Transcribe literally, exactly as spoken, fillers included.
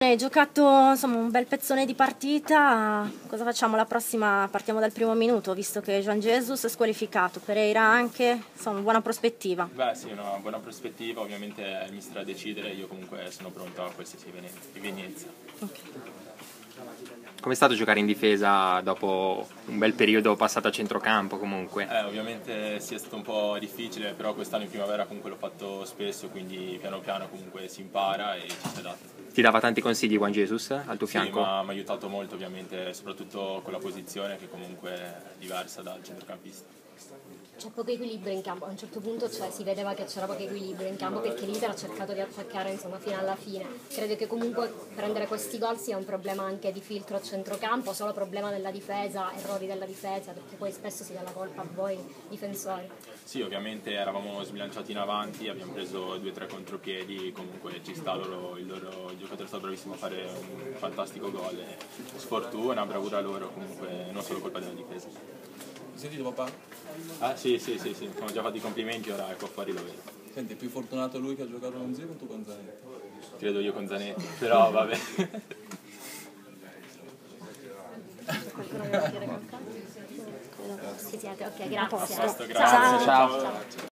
Hai giocato insomma un bel pezzone di partita, cosa facciamo la prossima? Partiamo dal primo minuto, visto che Juan Jesus è squalificato, Pereira anche, insomma buona prospettiva. Beh sì, una buona prospettiva, ovviamente è il mister a decidere, io comunque sono pronto a qualsiasi evenienza. Okay. Com'è stato giocare in difesa dopo un bel periodo passato a centrocampo comunque? Eh, ovviamente sì, è stato un po' difficile, però quest'anno in primavera comunque l'ho fatto spesso, quindi piano piano comunque si impara e ci si adatta. Ti dava tanti consigli Juan Jesus al tuo Sì, fianco? ma mi ha aiutato molto ovviamente, soprattutto con la posizione che comunque è diversa dal centrocampista. C'è poco equilibrio in campo, a un certo punto cioè, si vedeva che c'era poco equilibrio in campo perché l'Inter ha cercato di attaccare insomma, fino alla fine. Credo che comunque prendere questi gol sia un problema anche di filtro a centrocampo, solo problema della difesa, errori della difesa, perché poi spesso si dà la colpa a voi difensori. Sì, ovviamente eravamo sbilanciati in avanti, abbiamo preso due o tre contropiedi, comunque ci sta loro, il loro il giocatore è stato bravissimo a fare un fantastico gol, e sfortuna, bravura loro, comunque non solo colpa della difesa. Hai sentito papà? Ah sì, sì, sì, sì, ho già fatto i complimenti, ora ecco fuori lo vedo. Senti, è più fortunato lui che ha giocato con Zio o tu con Zanetti? Credo io con Zanetti, però vabbè. Qualcuno deve dire qualcosa? Ci siete, ok, grazie. Posto, grazie. Ciao. Ciao.